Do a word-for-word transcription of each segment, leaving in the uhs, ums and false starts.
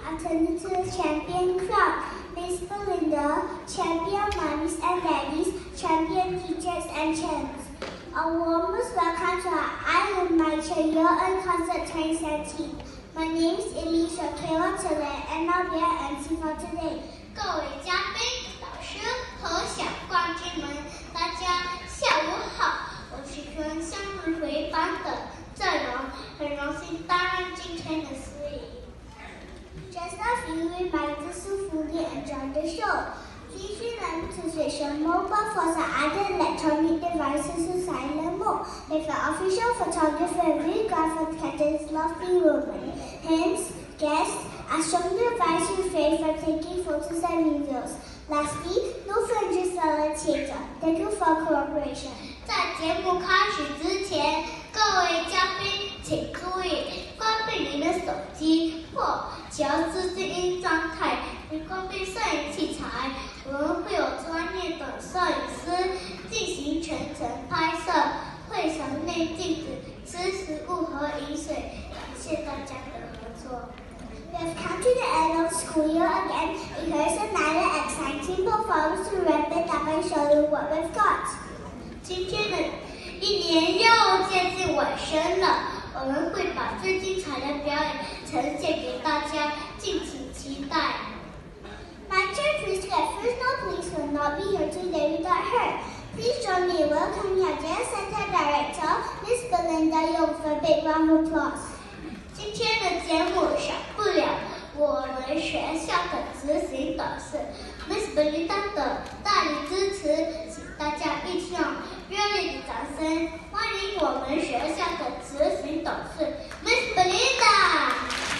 attended to the champion crowd. Miss Belinda, champion mummies and daddies, champion teachers and champs. A warmest welcome to our Island Malaysia year-end concert twenty seventeen. My name is Elise Raquel today, and I'll be our M C for today. 各位嘉宾、导师和小冠军们，大家下午好！我是跟向日葵班的阵容，很荣幸担任今天的司仪。 Just a few reminders to fully enjoy the show. Please remember to switch your mobile phones or other electronic devices to silent mode. If an official photographer and videographer catches lovely moment, hence, guests are strongly advised to refrain from taking photos and videos. Lastly, no fringes or theater. Thank you for cooperation. 在节目开始之前，各位嘉宾请注意关闭您的手机或调至静音状态，并关闭摄影器材。我们会有专业的摄影师进行全程拍摄，会场内禁止吃食物和饮水。感谢大家的合作。 We have come to the end of school year again. Here's another exciting performance to wrap it up and show you what we've got. 今天的一年又接近尾声了，我们会把最精彩的表演呈现给大家，敬请期待。 My dear preschool first no police will not be here today without her. Please join me in welcoming our General Center Director, Miss Belinda Young, for a big round of applause. 今天的节目少不了我们学校的执行董事 Miss Belinda 的大力支持，请大家一起用热烈的掌声欢迎我们学校的执行董事 Miss Belinda。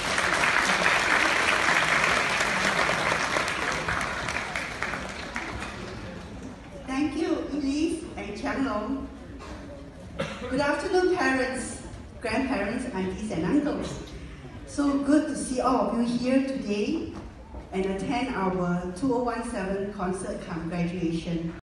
Thank you, Elise and Qianglong. Good afternoon, parents, grandparents, aunties, and uncles. So good to see all of you here today and attend our two thousand seventeen concert cum graduation.